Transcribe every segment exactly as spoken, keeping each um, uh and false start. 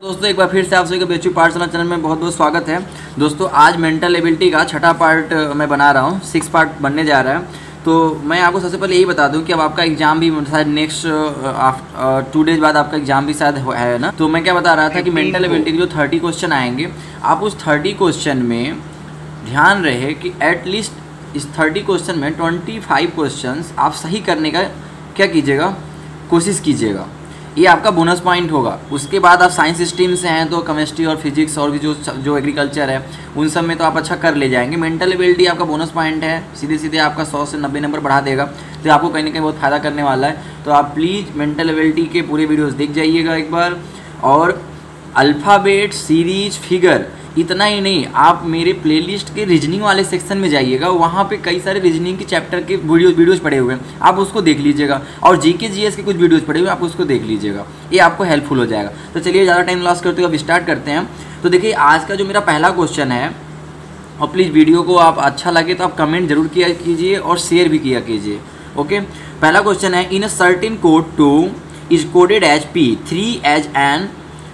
दोस्तों एक बार फिर से आप सभी का बेचू पाठशाला चैनल में बहुत बहुत स्वागत है। दोस्तों आज मेंटल एबिलिटी का छठा पार्ट मैं बना रहा हूँ, सिक्स पार्ट बनने जा रहा है। तो मैं आपको सबसे पहले यही बता दूं कि अब आपका एग्जाम भी शायद नेक्स्ट टू डेज बाद आपका एग्जाम भी शायद है ना। तो मैं क्या बता रहा था कि मेंटल एबिलिटी के जो थर्टी क्वेश्चन आएंगे, आप उस थर्टी क्वेश्चन में ध्यान रहे कि एटलीस्ट इस थर्टी क्वेश्चन में ट्वेंटी फाइव क्वेश्चन आप सही करने का क्या कीजिएगा, कोशिश कीजिएगा। ये आपका बोनस पॉइंट होगा। उसके बाद आप साइंस स्ट्रीम से हैं तो केमिस्ट्री और फिजिक्स और भी जो जो एग्रीकल्चर है उन सब में तो आप अच्छा कर ले जाएंगे। मेंटल एबिलिटी आपका बोनस पॉइंट है, सीधे सीधे आपका सौ से नब्बे नंबर बढ़ा देगा, तो आपको कहीं ना कहीं बहुत फ़ायदा करने वाला है। तो आप प्लीज़ मेंटल एबिलिटी के पूरे वीडियोस देख जाइएगा एक बार। और अल्फ़ाबेट, सीरीज, फिगर, इतना ही नहीं, आप मेरे प्लेलिस्ट के रीजनिंग वाले सेक्शन में जाइएगा, वहाँ पे कई सारे रीजनिंग के चैप्टर के वीडियोस वीडियोस पड़े हुए हैं, आप उसको देख लीजिएगा। और जीके जीएस के कुछ वीडियोस पड़े हुए हैं, आप उसको देख लीजिएगा, ये आपको हेल्पफुल हो जाएगा। तो चलिए ज़्यादा टाइम लॉस करते हुए अब स्टार्ट करते हैं। तो देखिए आज का जो मेरा पहला क्वेश्चन है, और प्लीज़ वीडियो को आप अच्छा लगे तो आप कमेंट जरूर किया कीजिए और शेयर भी किया कीजिए। ओके, पहला क्वेश्चन है, in a certain code two is coded as P, three as N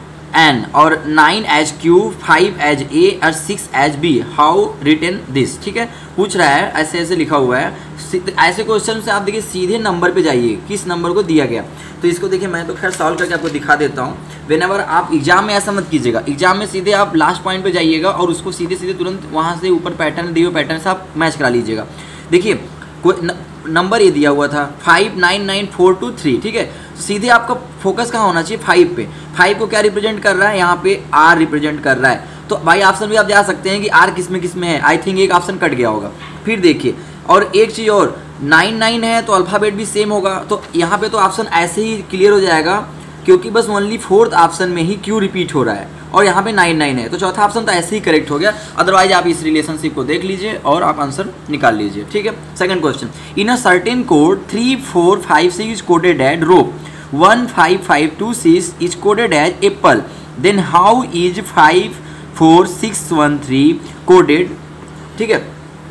N और nine as Q, five as A और six as B, how written this. ठीक है, पूछ रहा है, ऐसे ऐसे लिखा हुआ है। ऐसे क्वेश्चन से आप देखिए सीधे नंबर पे जाइए, किस नंबर को दिया गया। तो इसको देखिए मैं तो खैर सॉल्व करके आपको दिखा देता हूँ। व्हेनेवर आप एग्जाम में ऐसा मत कीजिएगा, एग्जाम में सीधे आप लास्ट पॉइंट पे जाइएगा और उसको सीधे सीधे तुरंत वहाँ से ऊपर पैटर्न दिए हुए पैटर्न से आप मैच करा लीजिएगा। देखिए कोई नंबर ये दिया हुआ था five nine nine four two three, ठीक है, सीधे आपका फोकस कहाँ होना चाहिए, फाइव पे। फाइव को क्या रिप्रेजेंट कर रहा है, यहाँ पे आर रिप्रेजेंट कर रहा है। तो भाई ऑप्शन भी आप जा सकते हैं कि आर किस में किस में है। आई थिंक एक ऑप्शन कट गया होगा। फिर देखिए, और एक चीज़ और, नाइन नाइन है तो अल्फ़ाबेट भी सेम होगा। तो यहाँ पे तो ऑप्शन ऐसे ही क्लियर हो जाएगा, क्योंकि बस ओनली फोर्थ ऑप्शन में ही क्यू रिपीट हो रहा है और यहाँ पे नाइन नाइन है, तो चौथा ऑप्शन तो ऐसे ही करेक्ट हो गया। अदरवाइज आप इस रिलेशनशिप को देख लीजिए और आप आंसर निकाल लीजिए। ठीक है, second question, in a certain code three four five six is coded at rope, one five five two six is coded as apple, then how is five four six one three coded. ठीक है,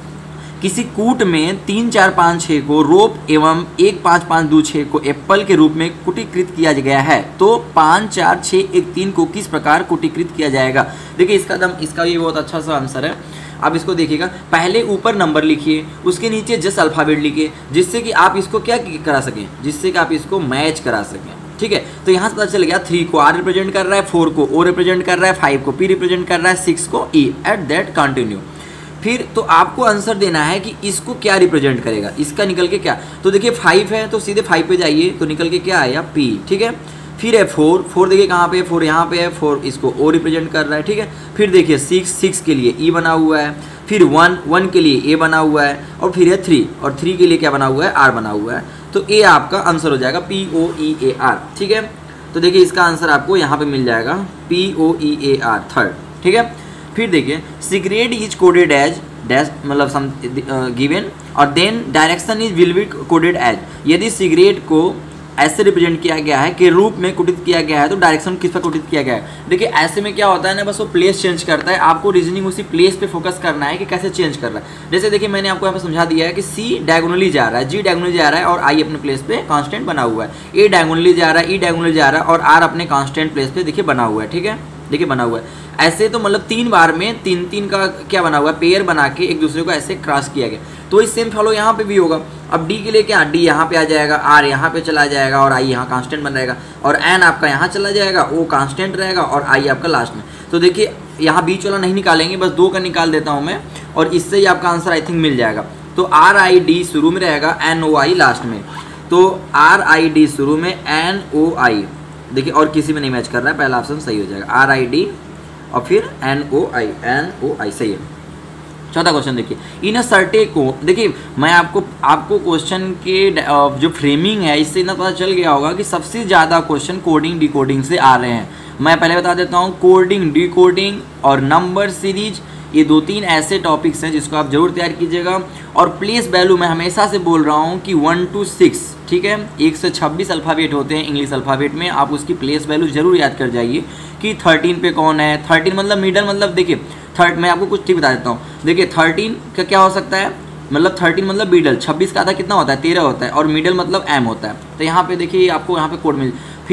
किसी कूट में तीन चार पाँच छः को रोप एवं एक पाँच पाँच दो छः को एप्पल के रूप में कूटीकृत किया गया है, तो पाँच चार छः एक तीन को किस प्रकार कूटीकृत किया जाएगा। देखिए इसका दम इसका ये बहुत अच्छा सा आंसर है। आप इसको देखिएगा, पहले ऊपर नंबर लिखिए, उसके नीचे जस्ट अल्फ़ाबेट लिखिए, जिससे कि आप इसको क्या करा सकें, जिससे कि आप इसको मैच करा सकें। ठीक है, तो यहाँ से पता चल गया, थ्री को आर रिप्रेजेंट कर रहा है, फोर को ओ रिप्रेजेंट कर रहा है, फाइव को पी रिप्रेजेंट कर रहा है, सिक्स को ई, एट दैट कंटिन्यू। फिर तो आपको आंसर देना है कि इसको क्या रिप्रेजेंट करेगा, इसका निकल के क्या। तो देखिए फाइव है तो सीधे फाइव पे जाइए, तो निकल के क्या आया, पी। ठीक है, फिर है फोर, फोर देखिए कहाँ पे है, फोर यहाँ पे है, फोर इसको ओ रिप्रेजेंट कर रहा है। ठीक है, फिर देखिए सिक्स, सिक्स के लिए ई बना हुआ है, फिर वन, वन के लिए ए बना हुआ है, और फिर है थ्री, और थ्री के लिए क्या बना हुआ है, आर बना हुआ है। तो ए आपका आंसर हो जाएगा P O E A are. ठीक है, तो देखिए इसका आंसर आपको यहाँ पे मिल जाएगा P O E A R, third. ठीक है, फिर देखिए cigarette is coded as dash, मतलब सम गिवन, और then direction is will be coded as. यदि सिगरेट को ऐसे रिप्रेजेंट किया गया है कि रूप में कोडित किया गया है, तो डायरेक्शन किस पर कोडित किया गया है। देखिए ऐसे में क्या होता है ना, बस वो प्लेस चेंज करता है, आपको रीजनिंग उसी प्लेस पे फोकस करना है कि कैसे चेंज कर रहा है। जैसे देखिए मैंने आपको यहाँ पे समझा दिया है कि सी डायगोनली जा रहा है, जी डायगोनली जा रहा है और आई अपने प्लेस पे कांस्टेंट बना हुआ है, ए डायगोनली जा रहा है, ई डायगोनली जा रहा है और आर अपने कांस्टेंट प्लेस पे देखिए बना हुआ है। ठीक है, देखिए बना हुआ है ऐसे, तो मतलब तीन बार में तीन तीन का क्या बना हुआ है, पेयर बना के एक दूसरे को ऐसे क्रॉस किया गया। तो इस सेम फॉलो यहाँ पे भी होगा। अब डी के लिए क्या, डी यहाँ पे आ जाएगा, आर यहाँ पे चला जाएगा और आई यहाँ कांस्टेंट बन रहेगा, और एन आपका यहाँ चला जाएगा, ओ कांस्टेंट रहेगा और आई आपका लास्ट में। तो देखिए यहाँ बीच वाला नहीं निकालेंगे, बस दो का निकाल देता हूँ मैं, और इससे ही आपका आंसर आई थिंक मिल जाएगा। तो आर आई डी शुरू में रहेगा, एन ओ आई लास्ट में। तो आर आई डी शुरू में, एन ओ आई, देखिए और किसी में नहीं मैच कर रहा है, पहला ऑप्शन सही हो जाएगा, आर आई डी और फिर एन ओ आई, एन ओ आई सही है। चौथा क्वेश्चन देखिए, इन अ सर्टे को, देखिए मैं आपको आपको क्वेश्चन के जो फ्रेमिंग है इससे इतना पता चल गया होगा कि सबसे ज़्यादा क्वेश्चन कोडिंग डिकोडिंग से आ रहे हैं। मैं पहले बता देता हूँ, कोडिंग, डिकोडिंग और नंबर सीरीज, ये दो तीन ऐसे टॉपिक्स हैं जिसको आप जरूर तैयार कीजिएगा। और प्लेस वैल्यू मैं हमेशा से बोल रहा हूँ कि वन टू सिक्स, ठीक है, एक से छब्बीस अल्फ़ाबेट होते हैं इंग्लिश अल्फ़ाबेट में, आप उसकी प्लेस वैल्यू जरूर याद कर जाइए कि थर्टीन पे कौन है। थर्टीन मतलब मिडल, मतलब देखिए थर्ड, मैं आपको कुछ ठीक बता देता हूँ। देखिए थर्टीन का क्या हो सकता है, मतलब थर्टीन मतलब मिडल, छब्बीस का आधा कितना होता है, तेरह होता है, और मिडल मतलब एम होता है। तो यहाँ पे देखिए आपको यहाँ पे कोड मिल, फिर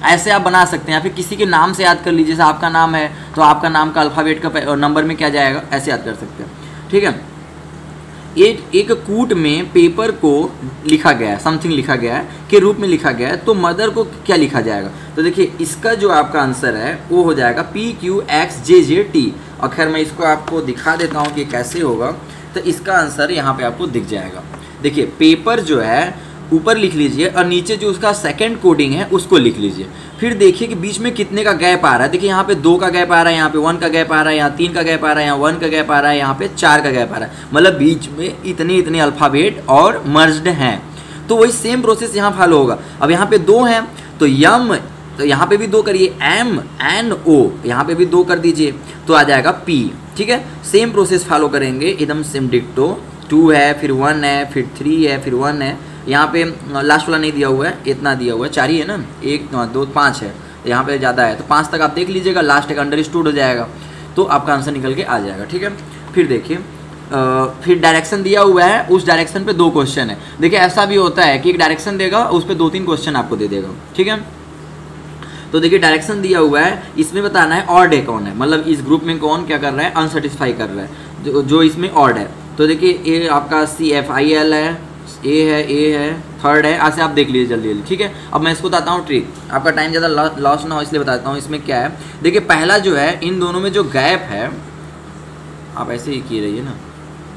ऐसे आप बना सकते हैं, या फिर किसी के नाम से याद कर लीजिए, जैसे आपका नाम है तो आपका नाम का अल्फ़ाबेट का नंबर में क्या जाएगा, ऐसे याद कर सकते हैं। ठीक है, एक एक कूट में पेपर को लिखा गया है, समथिंग लिखा गया है के रूप में लिखा गया है, तो मदर को क्या लिखा जाएगा। तो देखिए इसका जो आपका आंसर है वो हो जाएगा P Q X J J T. और खैर मैं इसको आपको दिखा देता हूँ कि कैसे होगा। तो इसका आंसर यहाँ पे आपको दिख जाएगा। देखिए पेपर जो है ऊपर लिख लीजिए और नीचे जो उसका सेकंड कोडिंग है उसको लिख लीजिए। फिर देखिए कि बीच में कितने का गैप आ रहा है। देखिए यहाँ पे दो का गैप आ रहा है, यहाँ पे वन का गैप आ रहा है, यहाँ तीन का गैप आ रहा है, यहाँ वन का गैप आ रहा है, यहाँ पे चार का गैप आ रहा है। मतलब बीच में इतने इतने अल्फ़ाबेट और मर्ज्ड हैं। तो वही सेम प्रोसेस यहाँ फॉलो होगा। अब यहाँ पे दो हैं तो यम, तो यहाँ पे भी दो करिए, एम एन ओ यहाँ पे भी दो कर दीजिए तो आ जाएगा पी। ठीक है, सेम प्रोसेस फॉलो करेंगे एकदम सेम डिक्टो। टू है, फिर वन है, फिर थ्री है, फिर वन है। यहाँ पे लास्ट वाला नहीं दिया हुआ है, इतना दिया हुआ है, चार ही है ना, एक दो पाँच है, यहाँ पे ज़्यादा है तो पाँच तक आप देख लीजिएगा, लास्ट एक अंडरस्टूड हो जाएगा तो आपका आंसर निकल के आ जाएगा। ठीक है, फिर देखिए फिर डायरेक्शन दिया हुआ है, उस डायरेक्शन पे दो क्वेश्चन है। देखिए ऐसा भी होता है कि एक डायरेक्शन देगा उस पर दो तीन क्वेश्चन आपको दे देगा। ठीक है, तो देखिए डायरेक्शन दिया हुआ है, इसमें बताना है ऑड है कौन है, मतलब इस ग्रुप में कौन क्या कर रहा है, अनसेटिस्फाई कर रहा है, जो, जो इसमें ऑड है। तो देखिए ए आपका सी एफ आई एल है, ए है, ए है, थर्ड है, ऐसे आप देख लीजिए जल्दी जल्दी। ठीक है, अब मैं इसको बताता हूँ ट्रिक, आपका टाइम ज़्यादा लॉस ना हो इसलिए बताता हूँ। इसमें क्या है, देखिए पहला जो है इन दोनों में जो गैप है, आप ऐसे ही किए रहिए ना।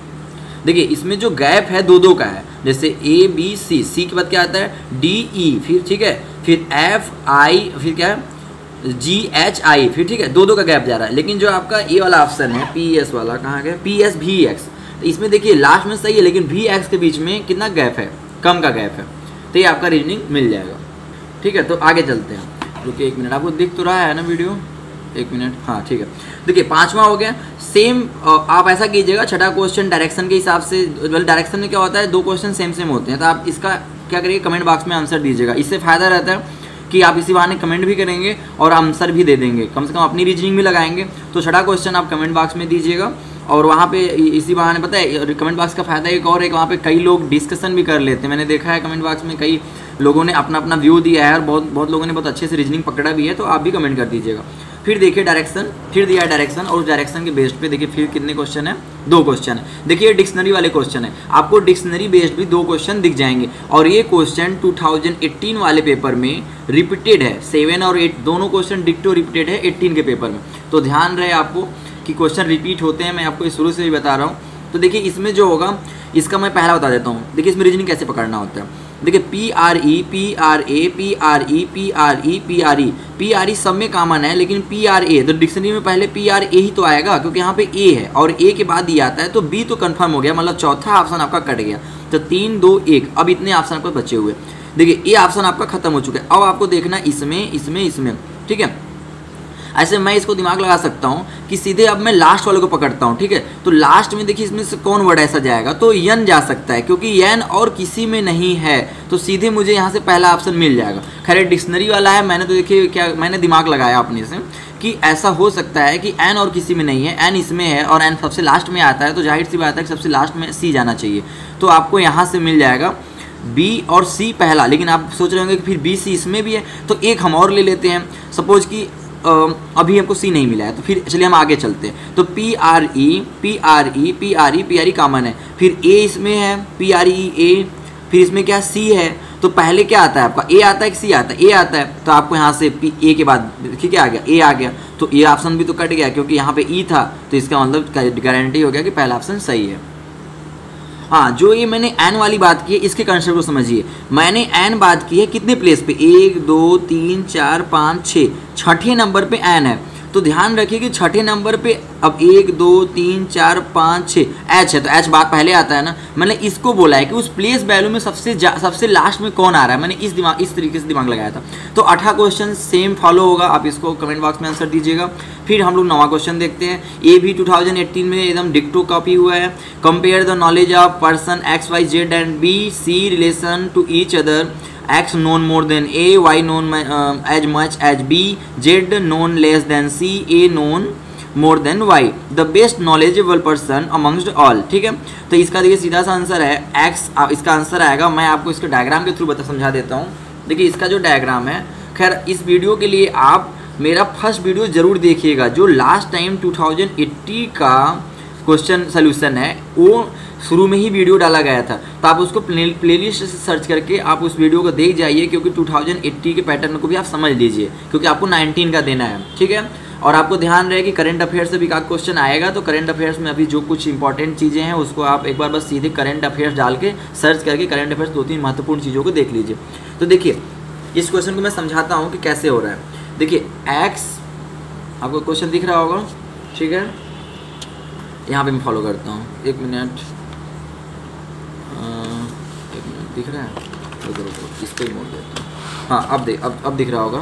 देखिए इसमें जो गैप है दो दो का है, जैसे ए बी सी, सी के बाद क्या आता है डी ई, फिर ठीक है, फिर एफ आई, फिर क्या है जी एच आई, फिर ठीक है, दो दो का गैप जा रहा है। लेकिन जो आपका ए वाला ऑप्शन है पी एस वाला, कहाँ गया, पी एस भी एक्स, तो इसमें देखिए लास्ट में सही है लेकिन भी एक्स के बीच में कितना गैप है, कम का गैप है, तो ये आपका रीजनिंग मिल जाएगा। ठीक है, तो आगे चलते हैं। रुकिए एक मिनट, आपको दिख तो रहा है ना वीडियो, एक मिनट, हाँ ठीक है। देखिए पांचवा हो गया, सेम आप ऐसा कीजिएगा, छठा क्वेश्चन डायरेक्शन के हिसाब से, डायरेक्शन में क्या होता है दो क्वेश्चन सेम सेम होते हैं, तो आप इसका क्या करिए कमेंट बॉक्स में आंसर दीजिएगा। इससे फ़ायदा रहता है कि आप इसी बहाने कमेंट भी करेंगे और आंसर भी दे देंगे, कम से कम अपनी रीजनिंग भी लगाएंगे। तो छठा क्वेश्चन आप कमेंट बॉक्स में दीजिएगा और वहाँ पे इसी बहाने पता है कमेंट बॉक्स का फ़ायदा एक और है कि वहाँ पे कई लोग डिस्कशन भी कर लेते हैं। मैंने देखा है कमेंट बॉक्स में कई लोगों ने अपना अपना व्यू दिया है और बहुत बहुत लोगों ने बहुत अच्छे से रीजनिंग पकड़ा भी है, तो आप भी कमेंट कर दीजिएगा। फिर देखिए डायरेक्शन, फिर दिया है डायरेक्शन और उस डायरेक्शन के बेस्ड पे देखिए फिर कितने क्वेश्चन है, दो क्वेश्चन है। देखिए डिक्शनरी वाले क्वेश्चन है, आपको डिक्शनरी बेस्ड भी दो क्वेश्चन दिख जाएंगे और ये क्वेश्चन टू थाउजेंड एटीन वाले पेपर में रिपीटेड है, सेवन और एट दोनों क्वेश्चन डिक्टो रिपीटेड है एटीन के पेपर में। तो ध्यान रहे आपको कि क्वेश्चन रिपीट होते हैं, मैं आपको इस शुरू से भी बता रहा हूँ। तो देखिए इसमें जो होगा इसका मैं पहला बता देता हूँ। देखिए इसमें रीजनिंग कैसे पकड़ना होता है। देखिए P R E, P R A, P R E, P R E, P R E, P R E सब में कॉमन है, लेकिन पी आर ए तो डिक्शनरी में पहले पी आर ए ही तो आएगा क्योंकि यहाँ पे ए है और ए के बाद ई आता है, तो बी तो कंफर्म हो गया, मतलब चौथा ऑप्शन आपका कट गया। तो तीन दो एक, अब इतने ऑप्शन आपको बचे हुए। देखिए ए ऑप्शन आपका खत्म हो चुका है, अब आपको देखना इसमें इसमें इसमें। ठीक है, ऐसे मैं इसको दिमाग लगा सकता हूँ कि सीधे अब मैं लास्ट वाले को पकड़ता हूँ। ठीक है, तो लास्ट में देखिए इसमें से कौन वर्ड ऐसा जाएगा, तो यन जा सकता है क्योंकि यन और किसी में नहीं है, तो सीधे मुझे यहाँ से पहला ऑप्शन मिल जाएगा। खैर डिक्शनरी वाला है, मैंने तो देखिए क्या मैंने दिमाग लगाया अपने से कि ऐसा हो सकता है कि एन और किसी में नहीं है, एन इसमें है और एन सबसे लास्ट में आता है, तो जाहिर सी बात है कि सबसे लास्ट में सी जाना चाहिए। तो आपको यहाँ से मिल जाएगा बी और सी पहला, लेकिन आप सोच रहे होंगे कि फिर बी सी इसमें भी है, तो एक हम और ले लेते हैं। सपोज कि Uh, अभी हमको सी नहीं मिला है, तो फिर चलिए हम आगे चलते हैं। तो P R E, P R E, P R E, P R E common है, फिर ए इसमें है, पी आर ई ए, फिर इसमें क्या सी है, तो पहले क्या आता है आपका ए आता है कि सी आता है, ए आता है, तो आपको यहाँ से पी ए के बाद ठीक है आ गया ए आ गया, तो ए ऑप्शन भी तो कट गया क्योंकि यहाँ पे ई था, तो इसका मतलब गारंटी हो गया कि पहला ऑप्शन सही है। हाँ, जो ये मैंने एन वाली बात की है इसके कंसेप्ट को समझिए। मैंने एन बात की है कितने प्लेस पे, एक दो तीन चार पाँच छः, छठे नंबर पे एन है, तो ध्यान रखिए कि छठे नंबर पे अब एक दो तीन चार पाँच छः एच है, तो एच बात पहले आता है ना। मैंने इसको बोला है कि उस प्लेस वैल्यू में सबसे सबसे लास्ट में कौन आ रहा है, मैंने इस दिमाग इस तरीके से दिमाग लगाया था। तो आठवां क्वेश्चन सेम फॉलो होगा, आप इसको कमेंट बॉक्स में आंसर दीजिएगा। फिर हम लोग नवा क्वेश्चन देखते हैं। ए भी टू थाउजेंड एटीन में एकदम डिक्टो कॉपी हुआ है। Compare the knowledge of person X Y Z and B C relation to each other, X known more than A, Y known uh, as much as B, Z known less than C, A known more than Y, the best knowledgeable person amongst all। ठीक है, तो इसका देखिए सीधा सा answer है X, इसका answer आएगा, मैं आपको इसके डायग्राम के थ्रू बता समझा देता हूँ। देखिए इसका जो डायग्राम है, खैर इस वीडियो के लिए आप मेरा फर्स्ट वीडियो ज़रूर देखिएगा, जो last time two thousand eighty का क्वेश्चन सोल्यूशन है, वो शुरू में ही वीडियो डाला गया था। तो आप उसको प्ले प्लेलिस्ट से सर्च करके आप उस वीडियो को देख जाइए, क्योंकि टू थाउजेंड एट्टी के पैटर्न को भी आप समझ लीजिए, क्योंकि आपको नाइनटीन का देना है, ठीक है। और आपको ध्यान रहे कि करंट अफेयर्स से भी का क्वेश्चन आएगा, तो करंट अफेयर्स में अभी जो कुछ इंपॉर्टेंट चीज़ें हैं उसको आप एक बार बस सीधे करंट अफेयर्स डाल के सर्च करके करंट अफेयर्स दो तीन महत्वपूर्ण चीज़ों को देख लीजिए। तो देखिए इस क्वेश्चन को मैं समझाता हूँ कि कैसे हो रहा है। देखिए एक्स, आपको क्वेश्चन दिख रहा होगा, ठीक है, यहाँ पे मैं फॉलो करता हूँ। एक मिनट, एक मिनट दिख रहा है, रुको रुको इसको ही मोड़ देता हूँ। हाँ अब देख, अब अब दिख रहा होगा।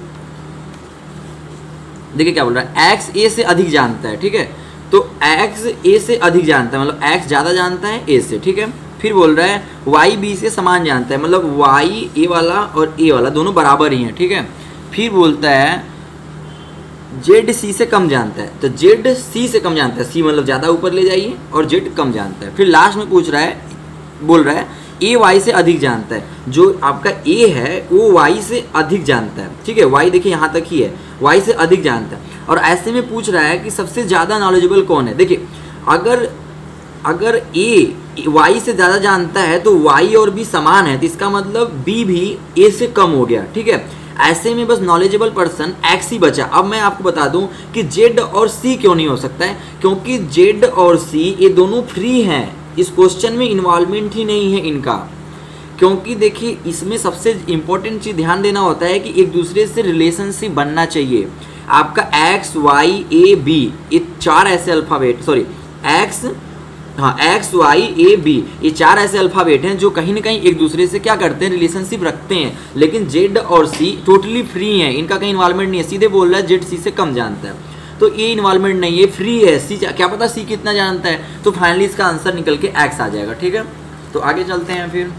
देखिए क्या बोल रहा है, एक्स ए से अधिक जानता है, ठीक है। तो एक्स ए से अधिक जानता है, मतलब एक्स ज़्यादा जानता है ए से, ठीक है। फिर बोल रहा है वाई बी से समान जानता है, मतलब वाई ए वाला और ए वाला दोनों बराबर ही हैं, ठीक है। फिर बोलता है जेड सी से कम जानता है, तो जेड सी से कम जानता है, सी मतलब ज़्यादा ऊपर ले जाइए और जेड कम जानता है। फिर लास्ट में पूछ रहा है, बोल रहा है ए वाई से अधिक जानता है, जो आपका ए है वो वाई से अधिक जानता है, ठीक है। वाई देखिए यहाँ तक ही है, वाई से अधिक जानता है। और ऐसे में पूछ रहा है कि सबसे ज़्यादा नॉलेजेबल कौन है। देखिए अगर अगर ए वाई से ज़्यादा जानता है तो वाई और बी समान है, तो इसका मतलब बी भी ए से कम हो गया, ठीक है। ऐसे में बस नॉलेजेबल पर्सन एक्स ही बचा। अब मैं आपको बता दूं कि जेड और सी क्यों नहीं हो सकता है, क्योंकि जेड और सी ये दोनों फ्री हैं, इस क्वेश्चन में इन्वॉल्वमेंट ही नहीं है इनका। क्योंकि देखिए इसमें सबसे इंपॉर्टेंट चीज़ ध्यान देना होता है कि एक दूसरे से रिलेशनशिप बनना चाहिए। आपका एक्स वाई ए बी, ये चार ऐसे अल्फ़ाबेट, सॉरी एक्स, हाँ एक्स वाई ए बी, ये चार ऐसे अल्फ़ाबेट हैं जो कहीं ना कहीं एक दूसरे से क्या करते हैं, रिलेशनशिप रखते हैं। लेकिन जेड और सी टोटली फ्री हैं, इनका कहीं इन्वॉल्वमेंट नहीं है। सीधे बोल रहा है जेड सी से कम जानता है, तो ये इन्वॉल्वमेंट नहीं है, फ्री है। सी क्या पता सी कितना जानता है, तो फाइनली इसका आंसर निकल के एक्स आ जाएगा, ठीक है। तो आगे चलते हैं। फिर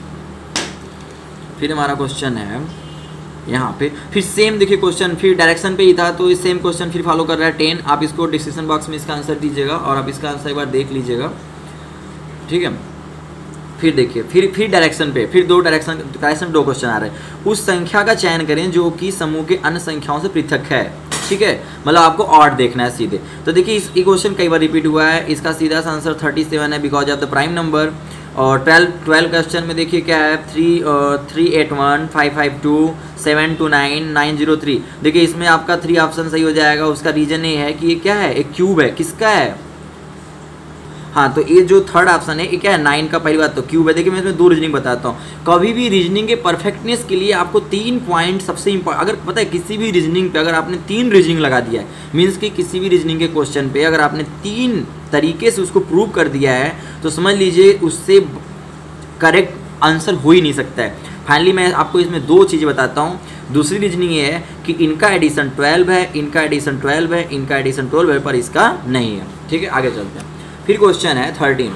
फिर हमारा क्वेश्चन है यहाँ पे, फिर सेम देखिए क्वेश्चन फिर डायरेक्शन पे ही था, तो इस सेम क्वेश्चन फिर फॉलो कर रहा है टेन। आप इसको डिस्क्रिप्शन बॉक्स में इसका आंसर दीजिएगा और आप इसका आंसर एक बार देख लीजिएगा, ठीक है। फिर देखिए फिर फिर डायरेक्शन पे फिर दो डायरेक्शन डायरेक्शन दो क्वेश्चन आ रहे हैं। उस संख्या का चयन करें जो कि समूह के अन्य संख्याओं से पृथक है, ठीक है, मतलब आपको ऑड देखना है सीधे। तो देखिए इस क्वेश्चन कई बार रिपीट हुआ है, इसका सीधा सा आंसर थर्टी सेवन है because of the prime number. और ट्वेल्व ट्वेल्व क्वेश्चन में देखिए क्या है, three three eight one five five two seven two nine nine zero three. देखिए इसमें आपका थ्री ऑप्शन सही हो जाएगा। उसका रीजन ये है कि ये क्या है, एक क्यूब है, किसका है, हाँ, तो ये जो थर्ड ऑप्शन है ये क्या है, नाइन का। पहली बात तो क्यूब है। देखिए मैं इसमें दो रीजनिंग बताता हूँ। कभी भी रीजनिंग के परफेक्टनेस के लिए आपको तीन पॉइंट सबसे इंपॉर्टेंट, अगर पता है किसी भी रीजनिंग पे अगर आपने तीन रीजनिंग लगा दिया है, मीन्स कि किसी भी रीजनिंग के क्वेश्चन पे अगर आपने तीन तरीके से उसको प्रूव कर दिया है, तो समझ लीजिए उससे करेक्ट आंसर हो ही नहीं सकता है। फाइनली मैं आपको इसमें दो चीज़ें बताता हूँ। दूसरी रीजनिंग ये है कि इनका एडिशन ट्वेल्व है, इनका एडिशन ट्वेल्व है, इनका एडिशन ट्वेल्व है, पर इसका नहीं है, ठीक है। आगे चलते हैं। फिर क्वेश्चन है थर्टीन,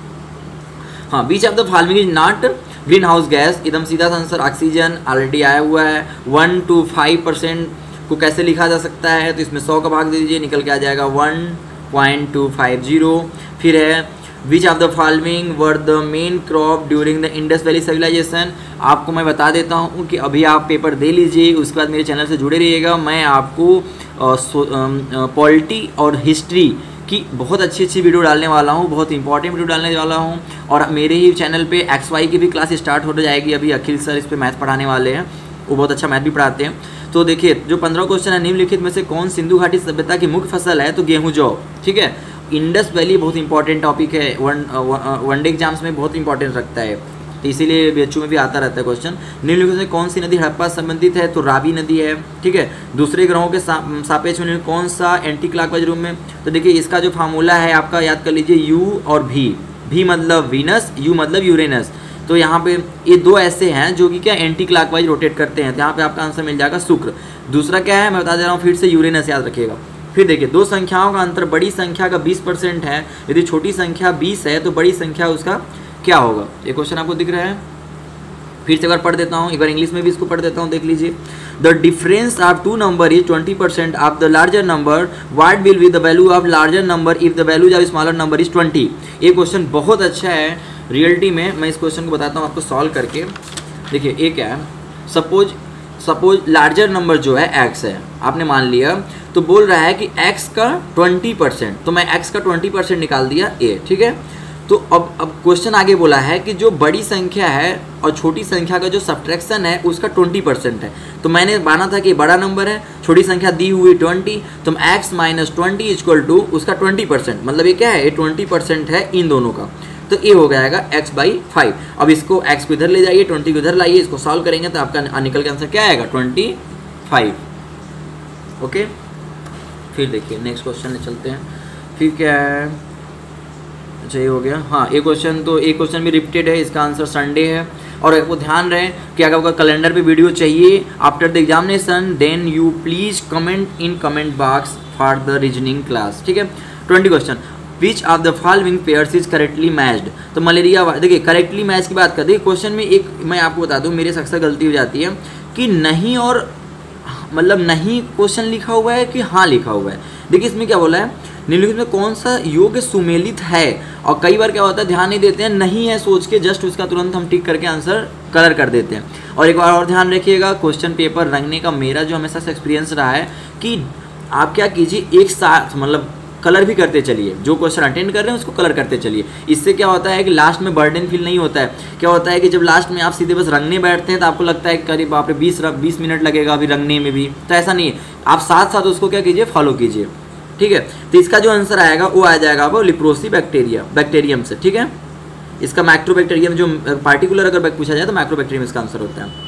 हाँ, which of the following is not greenhouse gas. एकदम सीधा सा आंसर ऑक्सीजन ऑलरेडी आया हुआ है। वन टू फाइव परसेंट को कैसे लिखा जा सकता है, तो इसमें सौ का भाग दे दीजिए, निकल के आ जाएगा one point two five zero. फिर है which of the following were the main crop during the Indus valley civilisation. आपको मैं बता देता हूँ कि अभी आप पेपर दे लीजिए, उसके बाद मेरे चैनल से जुड़े रहिएगा। मैं आपको पॉलिटी और हिस्ट्री की बहुत अच्छी अच्छी वीडियो डालने वाला हूँ, बहुत इंपॉर्टेंट वीडियो डालने वाला हूँ। और मेरे ही चैनल पे एक्स वाई की भी क्लास स्टार्ट हो जाएगी। अभी अखिल सर इस पे मैथ पढ़ाने वाले हैं, वो बहुत अच्छा मैथ भी पढ़ाते हैं। तो देखिए जो पंद्रह क्वेश्चन है, निम्नलिखित में से कौन सिंधु घाटी सभ्यता की मुख्य फसल है, तो गेहूँ जौ, ठीक है। इंडस वैली बहुत इंपॉर्टेंट टॉपिक है, वन वनडे एग्जाम्स में बहुत इंपॉर्टेंट रखता है, तो इसीलिए बी एच यू में भी आता रहता है क्वेश्चन। निम्नलिखित में कौन सी नदी हड़प्पा संबंधित है, तो रावी नदी है, ठीक है। दूसरे ग्रहों के सापेक्ष में कौन सा एंटी क्लॉकवाइज रूप में, तो देखिए इसका जो फार्मूला है आपका याद कर लीजिए, यू और भी। भी मतलब वीनस, यू मतलब यूरेनस। तो यहाँ पे ये दो ऐसे हैं जो कि क्या एंटी क्लॉकवाइज रोटेट करते हैं, तो यहाँ पे आपका आंसर मिल जाएगा शुक्र। दूसरा क्या है मैं बता दे रहा हूँ फिर से, यूरेनस याद रखिएगा। फिर देखिए दो संख्याओं का अंतर बड़ी संख्या का बीस परसेंट है, यदि छोटी संख्या बीस है तो बड़ी संख्या उसका क्या होगा। ये क्वेश्चन आपको दिख रहा है, फिर से एक बार पढ़ देता हूँ, एक बार इंग्लिश में भी इसको पढ़ देता हूँ, देख लीजिए। The difference of two number is twenty percent of the larger number, what will be the value of larger number if the value of smaller number is twenty. ये क्वेश्चन बहुत अच्छा है रियलिटी में। मैं इस क्वेश्चन को बताता हूँ आपको सॉल्व करके। देखिए ये क्या है, सपोज सपोज लार्जर नंबर जो है x है, आपने मान लिया, तो बोल रहा है कि x का ट्वेंटी परसेंट, तो मैं x का ट्वेंटी परसेंट निकाल दिया a, ठीक है। तो अब अब क्वेश्चन आगे बोला है कि जो बड़ी संख्या है और छोटी संख्या का जो सब्ट्रैक्शन है उसका ट्वेंटी परसेंट है। तो मैंने माना था कि बड़ा नंबर है, छोटी संख्या दी हुई ट्वेंटी, तो x minus twenty equal to उसका ट्वेंटी परसेंट, मतलब ये क्या है, ये ट्वेंटी परसेंट है इन दोनों का, तो ये हो जाएगा x बाई फाइव। अब इसको x को इधर ले जाइए, ट्वेंटी को इधर लाइए, इसको सॉल्व करेंगे तो आपका निकल के आंसर क्या आएगा, ट्वेंटी फाइव। ओके, फिर देखिए नेक्स्ट क्वेश्चन में चलते हैं। फिर क्या है, अच्छा ये हो गया। हाँ, एक क्वेश्चन, तो एक क्वेश्चन भी रिपीटेड है, इसका आंसर संडे है। और आपको ध्यान रहे कि अगर आपका कैलेंडर पे वीडियो चाहिए after the examination, then you please comment in comment box for the reasoning class, ठीक है। Twenty question, which of the following pairs is correctly matched. तो मलेरिया, देखिए करेक्टली मैच की बात करते हैं क्वेश्चन में, एक मैं आपको बता दूं मेरे से अक्सर गलती हो जाती है कि नहीं और मतलब नहीं क्वेश्चन लिखा हुआ है कि हाँ लिखा हुआ है। देखिए इसमें क्या बोला है, निम्नलिखित में कौन सा योग सुमेलित है, और कई बार क्या होता है ध्यान नहीं देते हैं, नहीं है सोच के जस्ट उसका तुरंत हम टिक करके आंसर कलर कर देते हैं। और एक बार और ध्यान रखिएगा, क्वेश्चन पेपर रंगने का मेरा जो हमेशा से एक्सपीरियंस रहा है कि आप क्या कीजिए, एक साथ मतलब कलर भी करते चलिए, जो क्वेश्चन अटेंड कर रहे हैं उसको कलर करते चलिए। इससे क्या होता है कि लास्ट में बर्डन फील नहीं होता है। क्या होता है कि जब लास्ट में आप सीधे बस रंगने बैठते हैं तो आपको लगता है कि करीब बाप रे बीस बीस मिनट लगेगा अभी रंगने में भी, तो ऐसा नहीं है, आप साथ साथ उसको क्या कीजिए, फॉलो कीजिए, ठीक है। तो इसका जो आंसर आएगा वो आ जाएगा वो लिप्रोसी बैक्टीरिया बैक्टीरियम से, ठीक है। इसका माइक्रोबैक्टीरियम जो पार्टिकुलर अगर पूछा जाए तो माइक्रोबैक्टीरियम इसका आंसर होता है,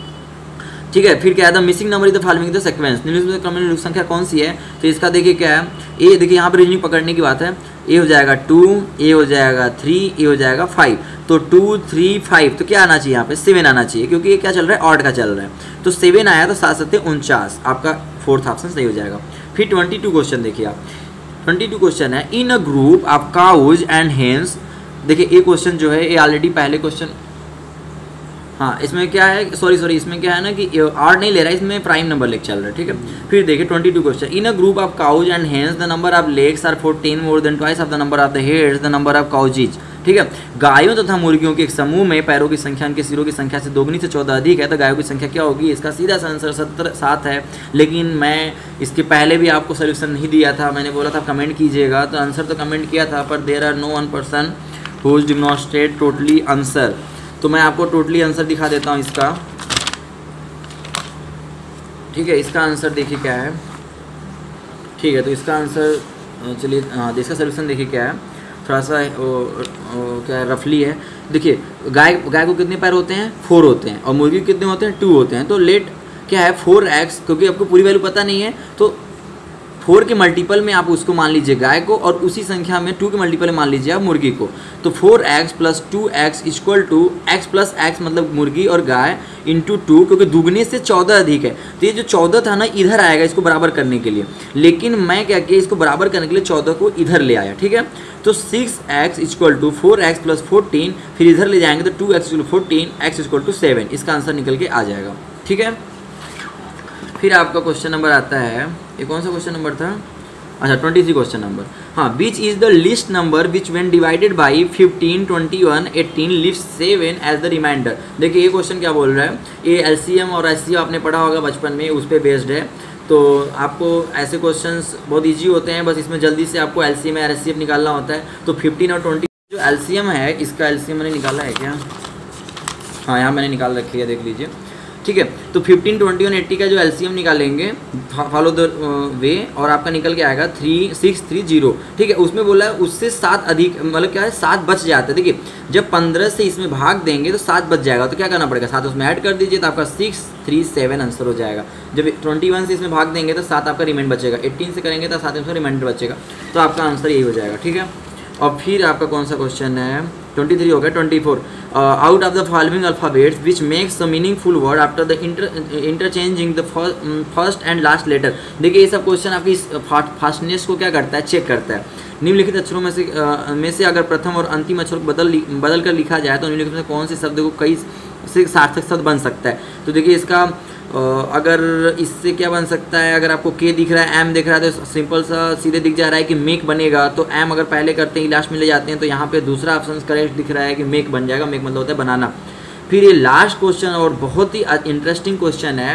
ठीक है। फिर क्या है, the missing number is the following the sequence, निम्नलिखित संख्या कौन सी है। तो इसका देखिए क्या है, ए, देखिए यहाँ पर रीजनिंग पकड़ने की बात है, ए हो जाएगा टू, ए हो जाएगा थ्री, ए हो जाएगा फाइव। तो टू थ्री फाइव, तो क्या आना चाहिए यहाँ पे, सेवन आना चाहिए, क्योंकि ये क्या चल रहा है, ऑड का चल रहा है। तो सेवन आया तो सात सत्ते उनचास, आपका फोर्थ ऑप्शन सही हो जाएगा। फिर ट्वेंटी टू क्वेश्चन देखिए आप, ट्वेंटी टू क्वेश्चन है, in a group of cows and hens. देखिए ये क्वेश्चन जो है ये ऑलरेडी पहले क्वेश्चन, हाँ इसमें क्या है, सॉरी सॉरी इसमें क्या है ना कि आर नहीं ले रहा है, इसमें प्राइम नंबर लेके चल रहा है, ठीक है। फिर देखिए twenty two question, in a group of cows and hens the number of legs are fourteen more than twice of the number of the heads the number of cows, ठीक है। गायों तथा मुर्गियों के एक समूह में पैरों की संख्या उनके सिरों की संख्या से दोगुनी से चौदह अधिक है, तो गायों की संख्या क्या होगी। इसका सीधा सा आंसर सत्तर सात है, लेकिन मैं इसके पहले भी आपको सोल्यूशन नहीं दिया था, मैंने बोला था कमेंट कीजिएगा, तो आंसर तो कमेंट किया था, पर there are no one person who is demonstrate totally answer. तो मैं आपको टोटली आंसर दिखा देता हूँ इसका, ठीक है। इसका आंसर देखिए क्या है, ठीक है। तो इसका आंसर चलिए, हाँ इसका सोल्यूशन देखिए क्या है, थोड़ा सा ओ, ओ, क्या है, रफली है। देखिए गाय गाय को कितने पैर होते हैं, फोर होते हैं, और मुर्गी को कितने होते हैं, टू होते हैं। तो लेट क्या है, फोर एक्स, क्योंकि आपको पूरी वैल्यू पता नहीं है, तो फोर के मल्टीपल में आप उसको मान लीजिए गाय को, और उसी संख्या में टू के मल्टीपल में मान लीजिए आप मुर्गी को। तो four x plus two x equal to x plus x, मतलब मुर्गी और गाय इंटू टू, क्योंकि दुगने से चौदह अधिक है, तो ये जो चौदह था ना इधर आएगा इसको बराबर करने के लिए, लेकिन मैं क्या किया, इसको बराबर करने के लिए चौदह को इधर ले आया, ठीक है। तो six x equal to four x plus fourteen, फिर इधर ले जाएंगे तो two x equal to fourteen, x equal to seven, इसका आंसर निकल के आ जाएगा, ठीक है। फिर आपका क्वेश्चन नंबर आता है, ये कौन सा क्वेश्चन नंबर था, अच्छा ट्वेंटी थ्री क्वेश्चन नंबर, हाँ। Which is the least number which when divided by fifteen, twenty one, eighteen leaves seven as the remainder. देखिए ये क्वेश्चन क्या बोल रहा है, ये एलसीएम और एचसीएफ आपने पढ़ा होगा बचपन में, उस पर बेस्ड है। तो आपको ऐसे क्वेश्चंस बहुत इजी होते हैं, बस इसमें जल्दी से आपको एलसीएम या एचसीएफ निकालना होता है। तो फिफ्टीन और ट्वेंटी जो एलसीएम है, इसका एलसीएम मैंने निकाला है क्या, हाँ यहाँ मैंने निकाल रखी है, देख लीजिए, ठीक है। तो फिफ्टीन, ट्वेंटी और एट्टी का जो एलसीएम निकालेंगे, फॉलो द वे, और आपका निकल के आएगा थ्री सिक्स थ्री जीरो, ठीक है। उसमें बोला है उससे सात अधिक, मतलब क्या है, सात बच जाता है। देखिए जब पंद्रह से इसमें भाग देंगे तो सात बच जाएगा, तो क्या करना पड़ेगा, सात उसमें ऐड कर दीजिए, तो आपका सिक्स थ्री सेवन आंसर हो जाएगा। जब ट्वेंटी वन से इसमें भाग देंगे तो सात आपका रिमाइंड बचेगा, एट्टीन से करेंगे तो सात इसमें रिमाइंडर बचेगा, तो आपका आंसर यही हो जाएगा, ठीक है। और फिर आपका कौन सा क्वेश्चन है, ट्वेंटी थ्री हो गया। Twenty four, out of the following alphabets which makes a meaningful word after the interchanging the first and last letter. देखिए ये सब क्वेश्चन आपकी फास्टनेस को क्या करता है, चेक करता है। निम्नलिखित अक्षरों में से uh, में से अगर प्रथम और अंतिम अक्षर को बदल बदल कर लिखा जाए तो निम्नलिखित में कौन से शब्द को कई से सार्थक शब्द बन सकता है। तो देखिए इसका अगर इससे क्या बन सकता है, अगर आपको के दिख रहा है, एम दिख रहा है, तो सिंपल सा सीधे दिख जा रहा है कि मेक बनेगा। तो एम अगर पहले करते हैं लास्ट में ले जाते हैं, तो यहाँ पे दूसरा ऑप्शन करेक्ट दिख रहा है कि मेक बन जाएगा। मेक मतलब होता है बनाना। फिर ये लास्ट क्वेश्चन और बहुत ही इंटरेस्टिंग क्वेश्चन है,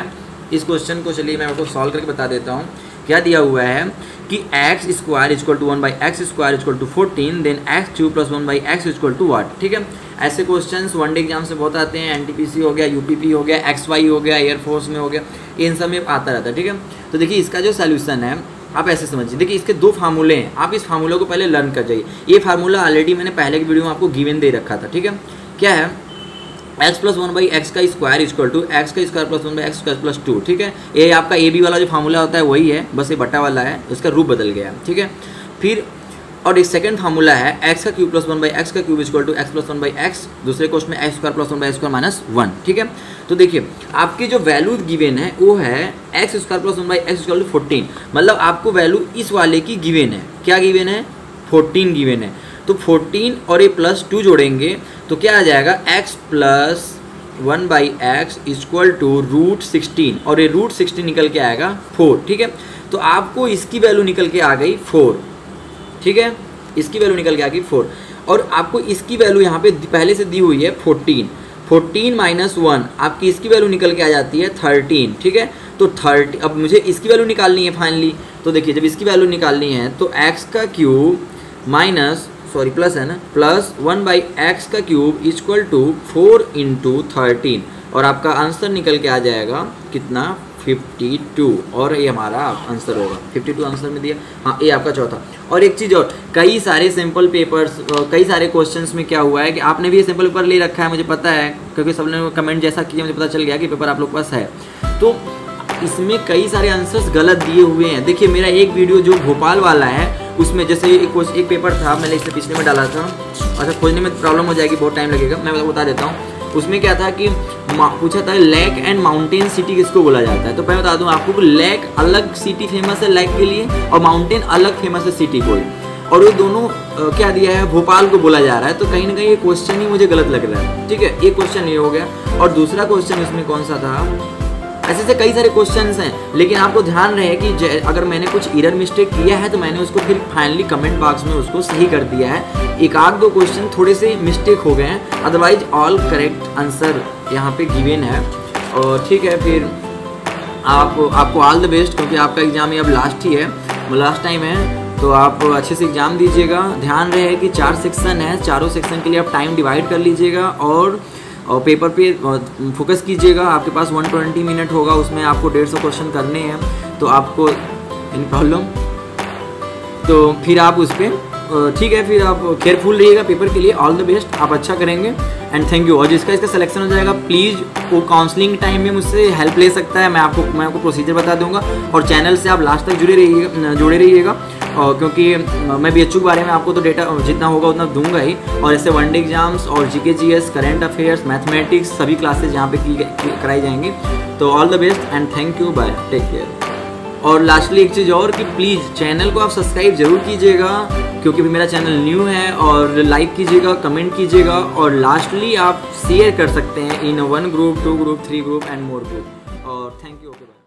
इस क्वेश्चन को चलिए मैं आपको सॉल्व करके बता देता हूँ। क्या दिया हुआ है कि x square equal to one by x square equal to fourteen, then x cube plus one by x equal to what. ठीक है, ऐसे क्वेश्चंस वनडे एग्जाम से बहुत आते हैं। एनटीपीसी हो गया, यूपीपी हो गया, एक्स वाई हो गया, एयरफोर्स में हो गया, इन सब में आता रहता है। ठीक है, तो देखिए इसका जो सोल्यूशन है आप ऐसे समझिए। देखिए इसके दो फार्मूले हैं, आप इस फार्मूला को पहले लर्न कर जाइए। ये फार्मूला ऑलरेडी मैंने पहले की वीडियो में आपको गिवन दे रखा था। ठीक है, क्या है, x plus one by x का स्क्वायर इक्वल टू एक्स का square plus one by x square plus two. ठीक है, ये आपका ए बी वाला जो फार्मूला होता है वही है, बस ये बटा वाला है, उसका रूप बदल गया है। ठीक है, फिर और एक सेकंड फार्मूला है एक्स का cube plus one by x का cube equal to x plus one by x, दूसरे क्वेश्चन में x square plus one by x square minus one. ठीक है, तो देखिए आपकी जो वैल्यू गिवन है वो है x square plus one by x equal to fourteen, मतलब आपको वैल्यू इस वाले की गिवन है। क्या गिवन है, फोर्टीन गिवन है। तो फोर्टीन और ये प्लस टू जोड़ेंगे तो क्या आ जाएगा, x plus one by x equal to root sixteen, और ये रूट सिक्सटीन निकल के आएगा फोर। ठीक है, तो आपको इसकी वैल्यू निकल के आ गई फोर। ठीक है, इसकी वैल्यू निकल के आ गई फोर, और आपको इसकी वैल्यू यहाँ पे पहले से दी हुई है फोर्टीन। फोर्टीन माइनस वन, आपकी इसकी वैल्यू निकल के आ जाती है थर्टीन। ठीक है, तो थर्टी, अब मुझे इसकी वैल्यू निकालनी है फाइनली। तो देखिए जब इसकी वैल्यू निकालनी है तो एक्स का क्यूब माइनस सॉरी प्लस है ना, प्लस वन बाई एक्स का cube equal to four into thirteen, और आपका आंसर निकल के आ जाएगा कितना, फिफ्टी टू, और ये हमारा आंसर होगा। फिफ्टी टू आंसर में दिया, हाँ ये आपका चौथा। और एक चीज़ और, कई सारे सिंपल पेपर्स, कई सारे क्वेश्चंस में क्या हुआ है कि आपने भी ये सिंपल पेपर ले रखा है, मुझे पता है क्योंकि सबने कमेंट जैसा किया मुझे पता चल गया कि पेपर आप लोग के पास है। तो इसमें कई सारे आंसर्स गलत दिए हुए हैं। देखिए मेरा एक वीडियो जो भोपाल वाला है उसमें जैसे एक एक पेपर था, मैंने इससे पिछले में डाला था, अच्छा खोजने में प्रॉब्लम हो जाएगी, बहुत टाइम लगेगा, मैं बता देता हूँ। उसमें क्या था कि पूछा था लेक एंड माउंटेन सिटी किसको बोला जाता है। तो मैं बता दूं आपको, लेक अलग सिटी फेमस है लेक के लिए, और माउंटेन अलग फेमस है सिटी को, और वो दोनों आ, क्या दिया है, भोपाल को बोला जा रहा है। तो कहीं ना कहीं ये क्वेश्चन ही मुझे गलत लग रहा है। ठीक है, ये क्वेश्चन ये हो गया। और दूसरा क्वेश्चन इसमें कौन सा था, ऐसे से कई सारे क्वेश्चंस हैं, लेकिन आपको ध्यान रहे कि अगर मैंने कुछ एरर मिस्टेक किया है तो मैंने उसको फिर फाइनली कमेंट बॉक्स में उसको सही कर दिया है। एक आध दो क्वेश्चन थोड़े से मिस्टेक हो गए हैं, अदरवाइज ऑल करेक्ट आंसर यहाँ पे गिवन है। और ठीक है, फिर आप आपको ऑल द बेस्ट, क्योंकि आपका एग्जाम ये अब लास्ट ही है, लास्ट टाइम है, तो आप अच्छे से एग्जाम दीजिएगा। ध्यान रहे कि चार सेक्शन है, चारों सेक्शन के लिए आप टाइम डिवाइड कर लीजिएगा, और और पेपर पे फोकस कीजिएगा। आपके पास वन ट्वेंटी मिनट होगा, उसमें आपको डेढ़ सौ क्वेश्चन करने हैं, तो आपको इन प्रॉब्लम, तो फिर आप उस पर ठीक है, फिर आप केयरफुल रहिएगा पेपर के लिए। ऑल द बेस्ट, आप अच्छा करेंगे एंड थैंक यू। और जिसका इसका सिलेक्शन हो जाएगा प्लीज़ वो काउंसलिंग टाइम में मुझसे हेल्प ले सकता है, मैं आपको मैं आपको प्रोसीजर बता दूंगा। और चैनल से आप लास्ट तक जुड़े रहिएगा जुड़े रहिएगा और क्योंकि मैं बी एच यू के बारे में आपको तो डेटा जितना होगा उतना दूंगा ही, और ऐसे वनडे एग्जाम्स और G K G S, current affairs, mathematics सभी क्लासेज यहाँ पे की कराई जाएंगी। तो all the best and thank you, bye, take care. और लास्टली एक चीज़ और कि प्लीज़ चैनल को आप सब्सक्राइब जरूर कीजिएगा, क्योंकि मेरा चैनल न्यू है, और लाइक कीजिएगा, कमेंट कीजिएगा, और लास्टली आप शेयर कर सकते हैं in one group, two group, three group and more group. और थैंक यू, ओके।